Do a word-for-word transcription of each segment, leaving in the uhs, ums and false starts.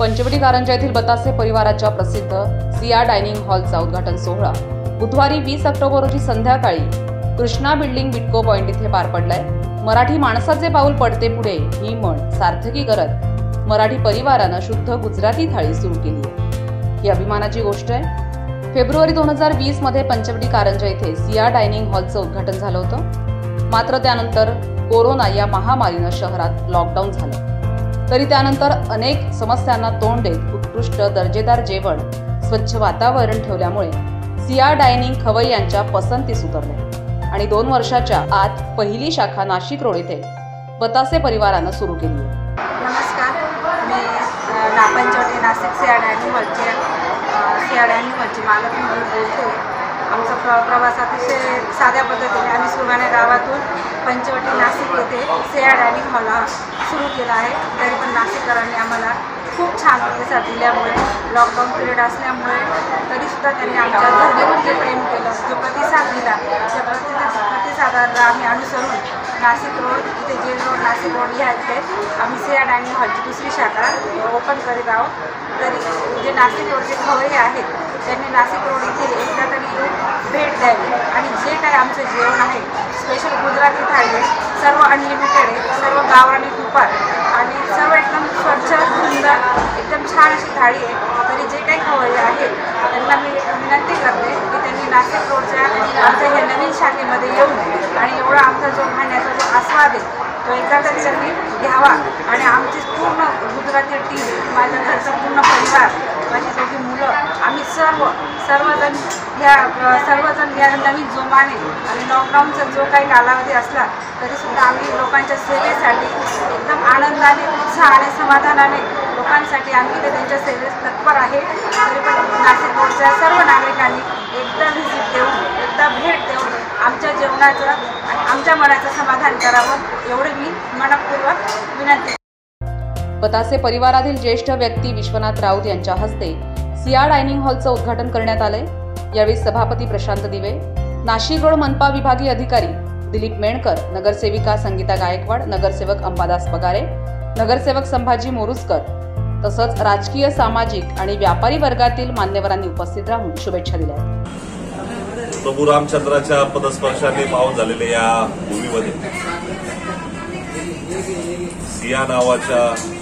पंचवटी कारंजा येथील बतासे परिवाराच्या प्रसिद्ध सिया डायनिंग हॉलचा उद्घाटन सोहळा बुधवारी वीस ऑक्टोबर रोजी संध्याकाळी कृष्णा बिल्डिंग बिटको पॉइंट इथे पार पडलाय। मराठी माणसाचे पाऊल पडते पुढे ही म्हण सार्थकी करत मराठी परिवारानं शुद्ध गुजराती थाळी सुरू केली आहे। ही अभिमानाची गोष्ट आहे। फेब्रुवारी दोन हजार वीस मध्ये पंचवटी कारंजा येथे सिया डायनिंग हॉलचं उद्घाटन झालं होतं। मात्र त्यानंतर कोरोना या महामारीनं शहरात लॉकडाऊन झालं। तरी त्यानंतर अनेक समस्यांना तोंड देत उत्कृष्ट दर्जेदार जेवण, स्वच्छ वातावरण ठेवल्यामुळे सिया डायनिंग खवय्यांच्या पसंतीस उतरले आणि दोन वर्षाच्या आत पहिली शाखा नाशिक रोड येथे बतासे परिवारानं सुरू केली आहे। नमस्कार, मी पंचवटी नाशिक सिया डायनिंग हॉलचे सिया डायनिंग हॉलची मालक म्हणून बोलते। आमचा प्र प्रवास अतिशय साध्या पद्धतीने आम्ही सुगाणे गावातून पंचवटी नाशिक येथे सिया डायनिंग हॉल सुरू केला आहे। तरी पण नाशिककरांनी आम्हाला खूप छान प्रतिसाद दिल्यामुळे, लॉकडाऊन पिरियड असल्यामुळे तरीसुद्धा त्यांनी आमच्या धर्मीवर जे प्रेम केलं, जो प्रतिसाद दिला, त्या प्रतिसादाला आम्ही अनुसरून नाशिक रोड इथे जेल रोड नाशिक रोड या इथे आम्ही सिया डायनिंग हॉलची दुसरी शाखा ओपन करीत आहोत। तरी जे नाशिक रोडचे खवय्ये आहेत त्यांनी नाशिक रोड इथे एकदा तरी येऊन भेट द्यावी आणि जे काही आमचं जेवण आहे स्पेशल गुजराती थाळी आहे, सर्व अनलिमिटेड आहे, सर्व गावरानी तुपात आणि सर्व एकदम स्वच्छ सुंदर एकदम छान अशी थाळी आहे। तरी जे काही खवय्ये आहेत त्यांना मी विनंती करते की त्यांनी नाशिक रोडच्या आमच्या या नवीन शाखेमध्ये येऊन आणि एवढा आमचा जो खाण्याचा जो आस्वाद आहे तो एकदा तरी त्यांनी घ्यावा आणि आमची पूर्ण गुजराती टीम, माझ्या घरचा पूर्ण परिवार, माझी दोघी मुलं, आम्ही सर्व सर्वजण ह्या सर्वजण या नवीन जोमाने आणि लॉकडाऊनचा जो काही कालावधी असला तरीसुद्धा आम्ही लोकांच्या सेवेसाठी एकदम आनंदाने, उत्साहाने, समाधानाने लोकांसाठी आम्ही इथे त्यांच्या सेवेस तत्पर आहे। तरी पण नाशिक रोडच्या सर्व नागरिकांनी एकदा व्हिजिट देऊन, एकदा भेट देऊन आमच्या जेवणाचं आणि आमच्या मनाचं समाधान करावं एवढे मी मनपूर्वक विनंती। बतासे परिवारातील ज्येष्ठ व्यक्ती विश्वनाथ राऊत यांच्या हस्ते सिया डायनिंग हॉलचं उद्घाटन करण्यात आलंय। यावेळी सभापती प्रशांत दिवे, नाशिक रोड मनपा विभागीय अधिकारी दिलीप मेणकर, नगरसेविका संगीता गायकवाड, नगरसेवक अंबादास पगारे, नगरसेवक संभाजी मोरुसकर तसंच राजकीय, सामाजिक आणि व्यापारी वर्गातील मान्यवरांनी उपस्थित राहून शुभेच्छा दिल्या। प्रभू रामचंद्राच्या पदस्पर्शाने पावन झालेल्या या भूमीमध्ये सिया नावाच्या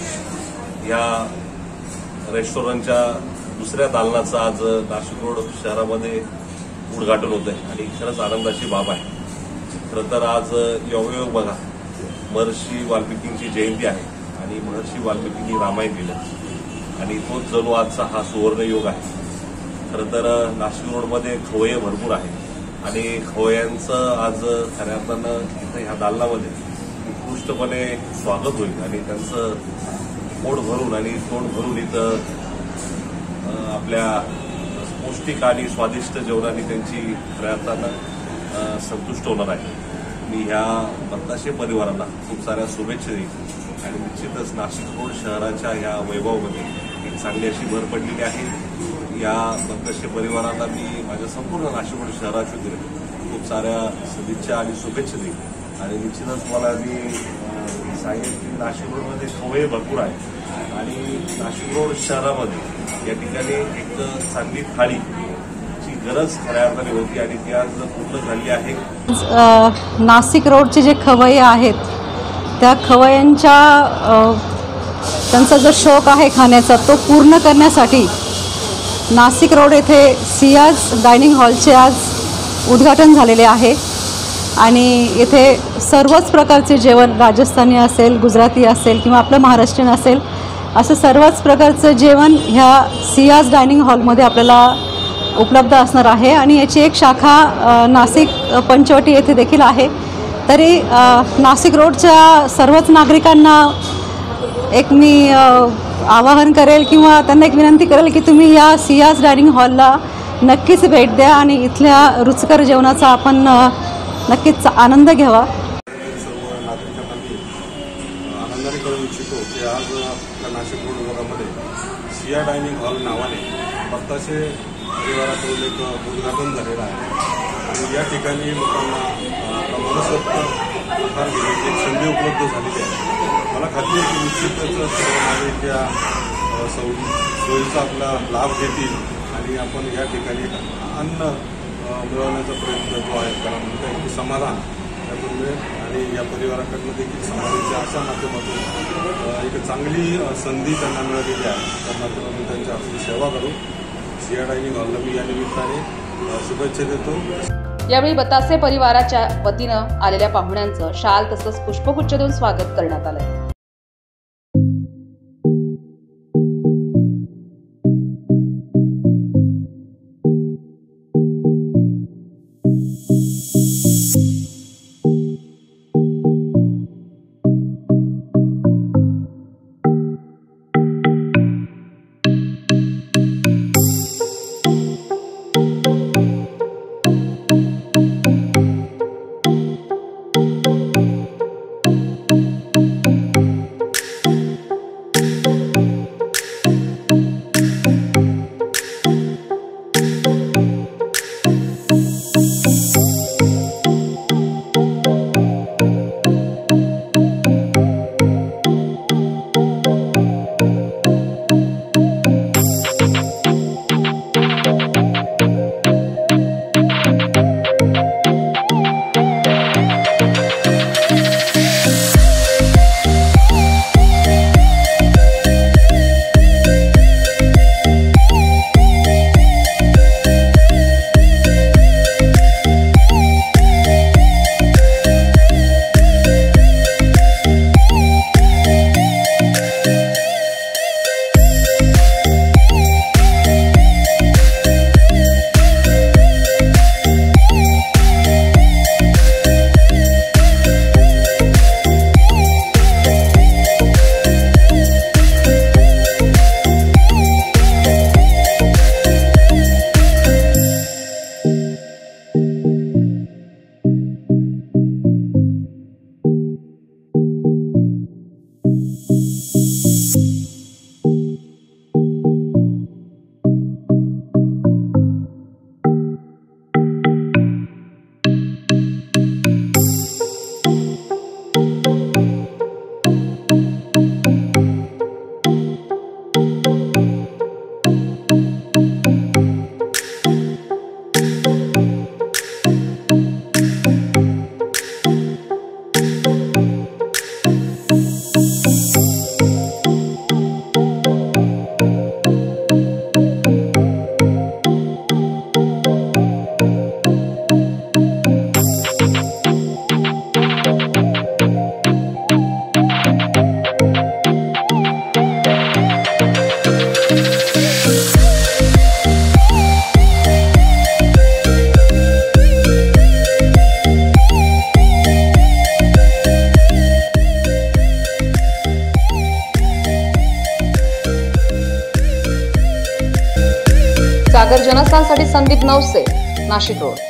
या रेस्टॉरंटच्या दुसऱ्या दालनाचं आज नाशिक रोड शहरामध्ये उद्घाटन होत आहे आणि खरंच आनंदाची बाब आहे। खरं तर आज योगायोग बघा, महर्षी वाल्मिकींची जयंती आहे आणि महर्षी वाल्मिकींनी रामायण लिहिलं आणि तोच जणू आजचा हा सुवर्णयोग आहे। खरं तर नाशिक रोडमध्ये खवय्ये भरपूर आहे आणि खवय्यांचं आज खऱ्या अर्थानं इथं ह्या दालनामध्ये उत्कृष्टपणे स्वागत होईल आणि त्यांचं पोट भरून आणि तोंड भरून इथं आपल्या पौष्टिक आणि स्वादिष्ट जेवणाने त्यांची खऱ्या अर्थानं संतुष्ट होणार आहे। मी ह्या बतासे परिवाराला खूप साऱ्या शुभेच्छा देईन आणि निश्चितच नाशिक रोड शहराच्या ह्या वैभवामध्ये एक चांगली अशी भर पडलेली आहे। या बतासे परिवाराला मी माझ्या संपूर्ण नाशिक रोड शहराच्या खूप साऱ्या सदिच्छा आणि शुभेच्छा देईन आणि निश्चितच मला मी सांगेन की नाशिक रोडमध्ये खवय्ये भरपूर आहे आणि नाशिक रोड शहरामध्ये या ठिकाणी एक चांगली थाळीची गरज खऱ्या अर्थाने होती आणि ती आज पूर्ण झाली आहे। नाशिक रोडचे जे खवय्ये आहेत त्या खवय्यांच्या त्यांचा जो शौक आहे खाण्याचा तो पूर्ण करण्यासाठी नाशिक रोड येथे सियाज डायनिंग हॉलचे आज उद्घाटन झालेले आहे आणि येथे सर्वच प्रकारचे जेवण, राजस्थानी असेल, गुजराती असेल किंवा आपलं महाराष्ट्रीयन असेल, असं सर्वच प्रकारचं जेवण ह्या सियाज डायनिंग हॉलमध्ये आपल्याला उपलब्ध असणार आहे आणि याची एक शाखा नाशिक पंचवटी येथे देखील आहे। तरी नाशिक रोडच्या सर्वच नागरिकांना एक मी आवाहन करेल किंवा त्यांना एक विनंती करेल की तुम्ही या सियाज डायनिंग हॉलला नक्कीच भेट द्या आणि इथल्या रुचकर जेवणाचा आपण नक्कीच आनंद घ्यावा। सर्व नागरिकांनी आनंदाने कळू इच्छितो की आज आपल्या नाशिक रोड विभागामध्ये सिया डायनिंग हॉल नावाने बतासे परिवाराकडून एक उद्घाटन झालेलं आहे आणि या ठिकाणी लोकांना मनसोक्त आहार घेण्याची एक संधी उपलब्ध झालेली आहे। मला खात्री आहे की निश्चितच सर्व नागरिक या सव सोयीचा आपला लाभ घेतील आणि आपण या ठिकाणी अन्न मिळवण्याचा प्रयत्न जो आहे त्याला म्हणता येईल की समाधान त्यातून मिळेल आणि या परिवाराकडनं देखील समाजाच्या अशा माध्यमातून एक चांगली संधी त्यांना मिळालेली आहे. त्या माध्यमातून त्यांच्या आपली सेवा करू. सिया डायनिंग हॉलला मी या निमित्ताने शुभेच्छा देतो. यावेळी बतासे परिवाराच्या वतीनं आलेल्या पाहुण्यांचं शाल तसंच पुष्पगुच्छ देऊन स्वागत करण्यात आलंय. जागर जनस्थानसाठी संदीप नवसे, नाशिक रोड.